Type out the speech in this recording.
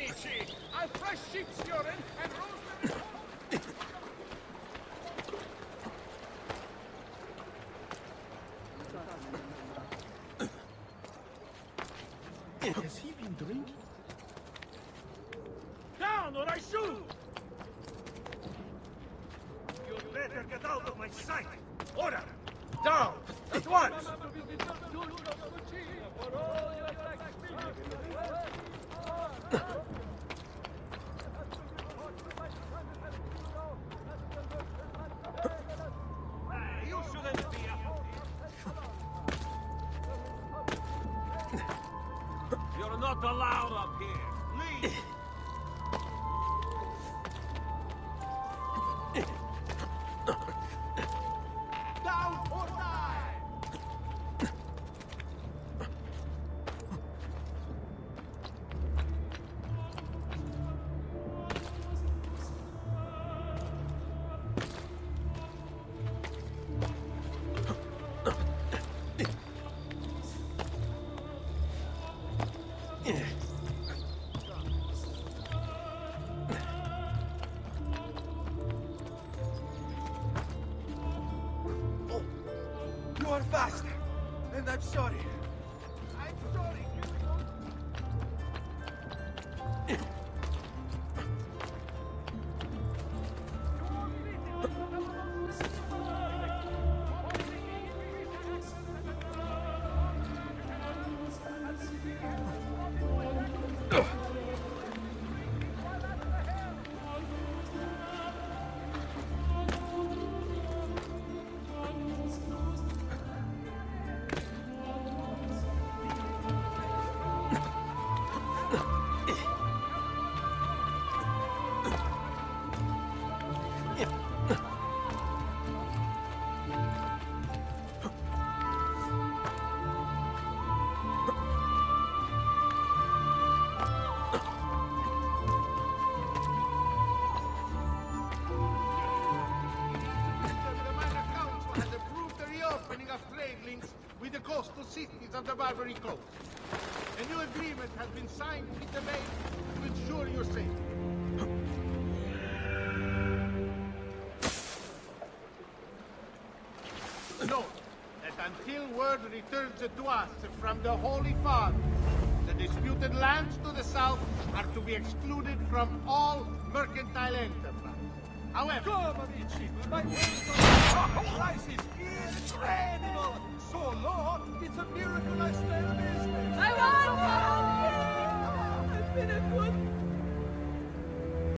amici! A fresh sheep's urine and rosemary... Has he been drinking? Down or I shoot! You'd better get out of my sight! Order! Down! At once! You shouldn't be up. You're not allowed up here. Leave! Down or die! You are fast, and I'm sorry. I'm sorry. With the coastal cities of the Barbary Coast. A new agreement has been signed with the maid to ensure your safety. Note that until word returns to us from the Holy Father, the disputed lands to the south are to be excluded from all mercantile enterprise. However, Come, amici! My price is incredible! So low, it's a miracle I stay in business! I want help! I've been a good